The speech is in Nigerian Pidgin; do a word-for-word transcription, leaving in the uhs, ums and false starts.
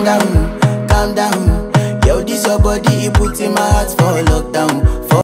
calm down, calm down. Yo, this your body, it puts in my heart for lockdown. For